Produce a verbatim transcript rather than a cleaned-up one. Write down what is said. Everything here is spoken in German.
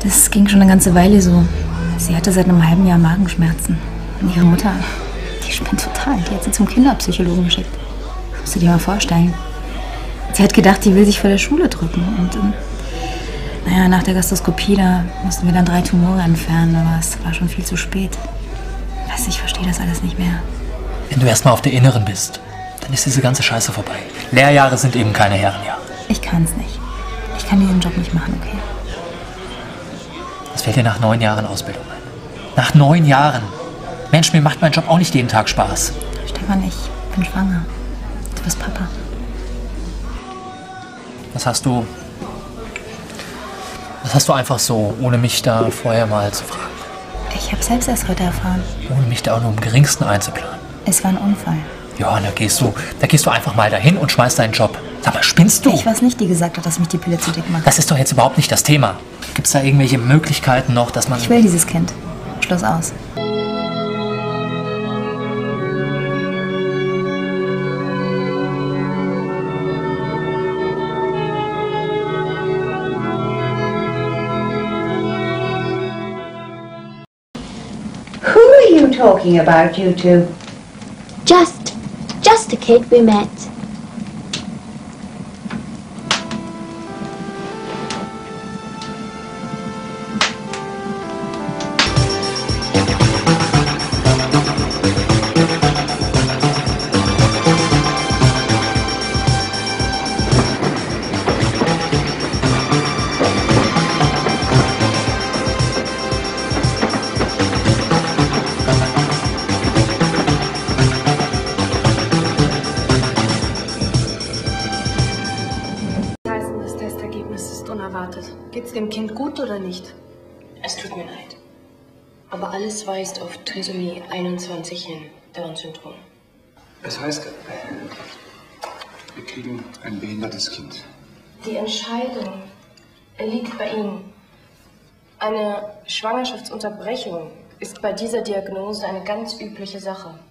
Das ging schon eine ganze Weile so. Sie hatte seit einem halben Jahr Magenschmerzen. Und ihre Mutter, die spinnt total. Die hat sie zum Kinderpsychologen geschickt. Das musst du dir mal vorstellen. Sie hat gedacht, die will sich vor der Schule drücken. Und ähm, naja, nach der Gastroskopie, da mussten wir dann drei Tumore entfernen. Aber es war schon viel zu spät. Weißt du, ich verstehe das alles nicht mehr. Wenn du erstmal auf der Inneren bist, dann ist diese ganze Scheiße vorbei. Lehrjahre sind eben keine Herrenjahre. Ich kann's nicht. Ich kann diesen Job nicht machen, okay? Das fällt dir nach neun Jahren Ausbildung ein. Nach neun Jahren. Mensch, mir macht mein Job auch nicht jeden Tag Spaß. Stefan, ich bin schwanger. Du bist Papa. Das hast du... Das hast du einfach so, ohne mich da vorher mal zu fragen. Ich habe selbst erst heute erfahren. Ohne mich da auch nur im Geringsten einzuplanen. Es war ein Unfall. Ja, da gehst du, da gehst du einfach mal dahin und schmeißt deinen Job. Sag mal, spinnst du? Ich weiß nicht, die gesagt hat, dass mich die Pille zu dick macht. Das ist doch jetzt überhaupt nicht das Thema. Gibt es da irgendwelche Möglichkeiten noch, dass man... Ich will dieses Kind. Schluss aus. Who are you talking about, you two? Just, just a kid we met. Unerwartet. Geht's dem Kind gut oder nicht? Es tut mir leid. Aber alles weist auf Trisomie einundzwanzig hin, Down-Syndrom. Es heißt, wir kriegen ein behindertes Kind. Die Entscheidung liegt bei Ihnen. Eine Schwangerschaftsunterbrechung ist bei dieser Diagnose eine ganz übliche Sache.